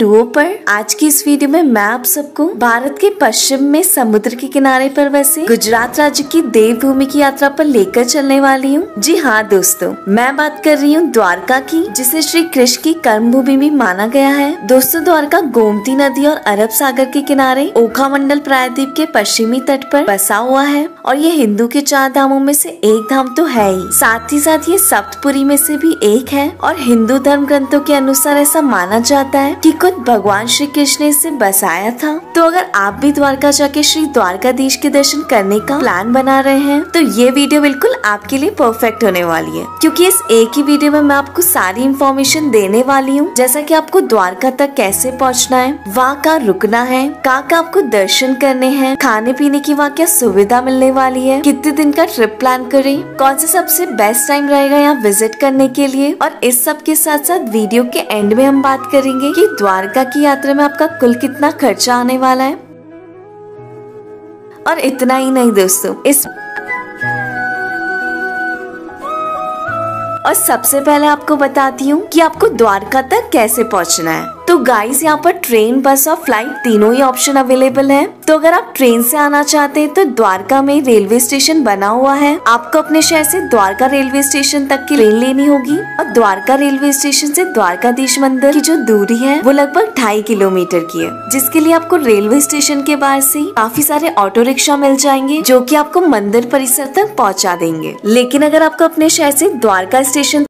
Duo पर आज की इस वीडियो में मैं आप सबको भारत के पश्चिम में समुद्र के किनारे पर बसे गुजरात राज्य की देवभूमि की यात्रा पर लेकर चलने वाली हूँ। जी हाँ दोस्तों, मैं बात कर रही हूँ द्वारका की, जिसे श्री कृष्ण की कर्मभूमि भी माना गया है। दोस्तों, द्वारका गोमती नदी और अरब सागर के किनारे ओखा मंडल प्रायद्वीप के पश्चिमी तट पर बसा हुआ है और ये हिंदू के 4 धामों में से एक धाम तो है ही, साथ ही साथ ये सप्तपुरी में से भी एक है और हिंदू धर्म ग्रंथों के अनुसार ऐसा माना जाता है कि खुद भगवान श्री कृष्ण ने इसे बसाया था। तो अगर आप भी द्वारका जाके श्री द्वारकाधीश के दर्शन करने का प्लान बना रहे हैं तो ये वीडियो बिल्कुल आपके लिए परफेक्ट होने वाली है, क्योंकि इस एक ही वीडियो में मैं आपको सारी इन्फॉर्मेशन देने वाली हूँ, जैसा कि आपको द्वारका तक कैसे पहुँचना है, वहाँ कहाँ रुकना है, कहाँ आपको दर्शन करने हैं, खाने पीने की वहाँ क्या सुविधा मिलने वाली है, कितने दिन का ट्रिप प्लान करें, कौन सा सबसे बेस्ट टाइम रहेगा यहाँ विजिट करने के लिए। और इस सब के साथ साथ वीडियो के एंड में हम बात करेंगे कि द्वारका की यात्रा में आपका कुल कितना खर्चा आने वाला है। और इतना ही नहीं दोस्तों, और सबसे पहले आपको बताती हूँ कि आपको द्वारका तक कैसे पहुँचना है। तो गाइस, यहाँ पर ट्रेन, बस और फ्लाइट तीनों ही ऑप्शन अवेलेबल है। तो अगर आप ट्रेन से आना चाहते हैं तो द्वारका में रेलवे स्टेशन बना हुआ है। आपको अपने शहर से द्वारका रेलवे स्टेशन तक की ट्रेन लेनी होगी और द्वारका रेलवे स्टेशन से द्वारकाधीश मंदिर की जो दूरी है वो लगभग 2.5 किलोमीटर की है, जिसके लिए आपको रेलवे स्टेशन के बाहर से काफी सारे ऑटो रिक्शा मिल जाएंगे जो कि आपको मंदिर परिसर तक पहुँचा देंगे। लेकिन अगर आपको अपने शहर से द्वारका स्टेशन